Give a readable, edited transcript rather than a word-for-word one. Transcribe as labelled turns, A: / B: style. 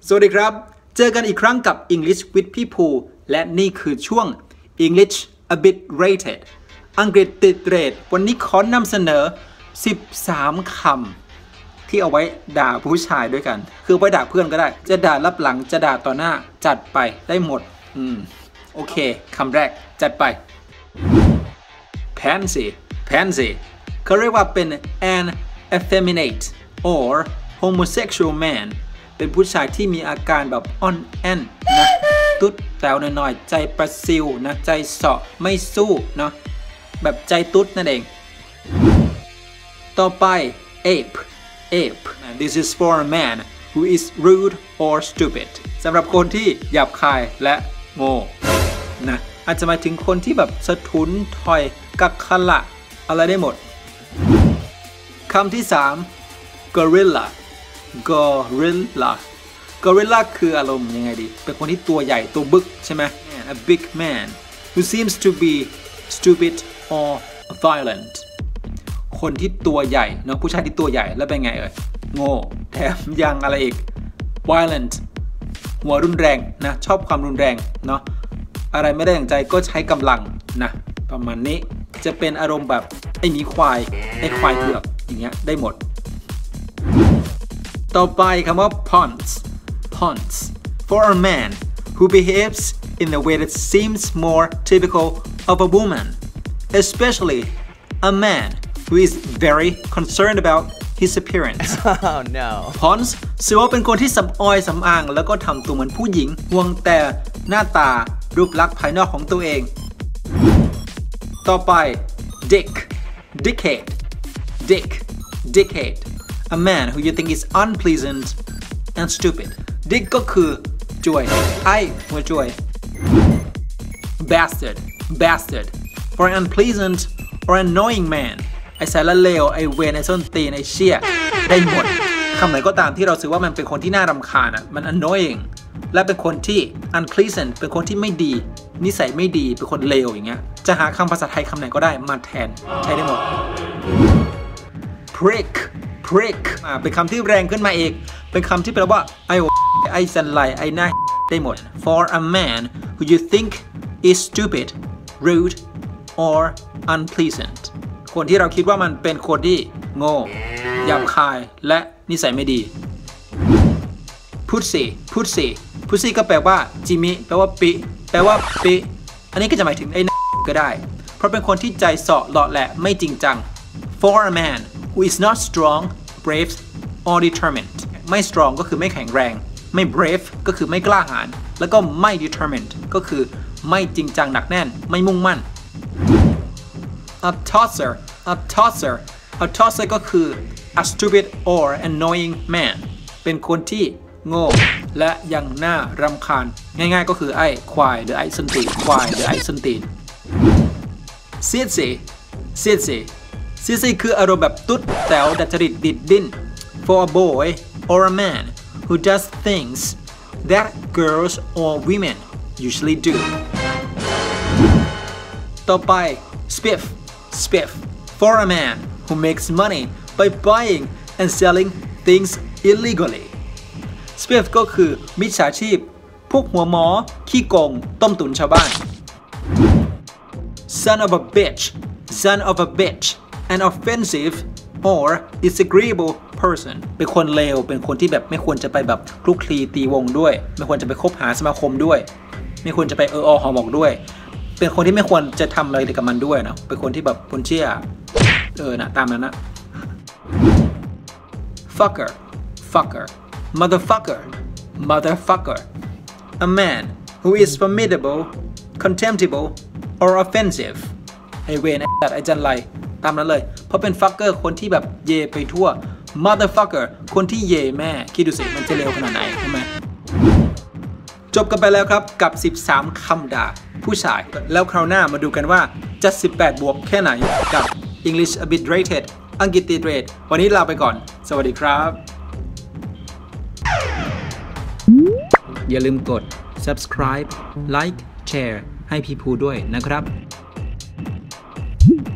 A: สวัสดีครับเจอกันอีกครั้งกับ English with พี่ภูและนี่คือช่วง English a bit rated อังกฤษติดเรทวันนี้ขอนำเสนอ13คำที่เอาไว้ด่าผู้ชายด้วยกันคือไว้ด่าเพื่อนก็ได้จะด่ารับหลังจะด่าต่อหน้าจัดไปได้หมดโอเคคำแรกจัดไป pansy เขาเรียกว่าเป็น an effeminate or homosexual man เป็นผู้ชายที่มีอาการแบบอ่อนแอนนะตุ๊ดแตวหน่อยๆใจประซิวนะใจเสาะไม่สู้เนาะแบบใจตุ๊ดนั่นเองต่อไป ape this is for a man who is rude or stupid สำหรับคนที่หยาบคายและโง่นะอาจจะหมายถึงคนที่แบบสะทุนถอยกักขละอะไรได้หมดคำที่3 gorilla คืออารมณ์ยังไงดีเป็นคนที่ตัวใหญ่ตัวบึกใช่ไหม a big man who seems to be stupid or violent คนที่ตัวใหญ่เนาะผู้ชายที่ตัวใหญ่แล้วเป็นไงโง่แถมยังอะไรอีก violent หัวรุนแรงนะชอบความรุนแรงเนาะอะไรไม่ได้อย่างใจก็ใช้กำลังนะประมาณนี้จะเป็นอารมณ์แบบไอ้หมีควายไอ้ควายเผือกอย่างเงี้ยได้หมดต่อไปคำว่า ponce for a man who behaves in a way that seems more typical of a woman especially a man who is very concerned about his appearance
B: oh no
A: ponce ถือว่าเป็นคนที่สำออยสำอางแล้วก็ทำตัวเหมือนผู้หญิงห่วงแต่หน้าตารูปลักษณ์ภายนอกของตัวเองต่อไป dickhead a man who you think is unpleasant and stupid dick ก็คือจ่วยไอ้หัวจ่วย bastard for an unpleasant or annoying man ไอ้สารเลวไอ้เวรไอ้ส้นตีนไอ้เชี่ยได้หมดคำไหนก็ตามที่เราถือว่ามันเป็นคนที่น่ารำคาญมัน annoying และเป็นคนที่ unpleasant เป็นคนที่ไม่ดีนิสัยไม่ดีเป็นคนเลวอย่างเงี้ยจะหาคำภาษาไทยคำไหนก็ได้มาแทนใช้ได้หมด prick เป็นคำที่แรงขึ้นมาอีกเป็นคำที่แปลว่าไอ้สันไหลไอ้หน้าได้หมด for a man who you think is stupid rude or unpleasant คนที่เราคิดว่ามันเป็นคนที่โง่หยาบคายและนิสัยไม่ดี pussy ก็แปลว่าจิมิแปลว่าปิอันนี้ก็จะหมายถึงไอ้หน้าก็ได้เพราะเป็นคนที่ใจเสาะหล่อแหละไม่จริงจัง for a man who is not strong brave or determined ไม่ strong ก็คือไม่แข็งแรงไม่ brave ก็คือไม่กล้าหาญแล้วก็ไม่ determined ก็คือไม่จริงจังหนักแน่นไม่มุ่งมั่น a tosser ก็คือ a stupid or annoying man เป็นคนที่โง่และยังน่ารำคาญง่ายๆก็คือไอ้ควายหรือไอ้ส้นตีนเสียดคืออารมณ์แบบตุ๊ดแต๋วดัดจริตดิดดิ้น for a boy or a man who does things that girls or women usually do ต่อไป spiff for a man who makes money by buying and selling things illegally spiff ก็คือมิจฉาชีพพวกหัวหมอขี้โกงต้มตุ๋นชาวบ้าน son of a bitch an offensive or disagreeable person เป็นคนเลวเป็นคนที่แบบไม่ควรจะไปแบบคลุกคลีตีวงด้วยไม่ควรจะไปคบหาสมาคมด้วยไม่ควรจะไปหอหมกด้วยเป็นคนที่ไม่ควรจะทำอะไรกับมันด้วยนะเป็นคนที่แบบคนเชี่ยนะตามนั้นนะ fucker motherfucker a man who is formidable contemptible or offensive ไอเวนไอจันไรตามนั้นเลยเพราะเป็น fucker คนที่แบบเยไปทั่ว motherfucker คนที่เยแม่คิดดูสิมันจะเร็วขนาดไหนใช่ไหมจบกันไปแล้วครับกับ13คำด่าผู้ชายแล้วคราวหน้ามาดูกันว่าจะ18บวกแค่ไหนกับ English a bit rated อังกฤษติดเรทวันนี้ลาไปก่อนสวัสดีครับอย่าลืมกด subscribe like share ให้พี่ภูด้วยนะครับ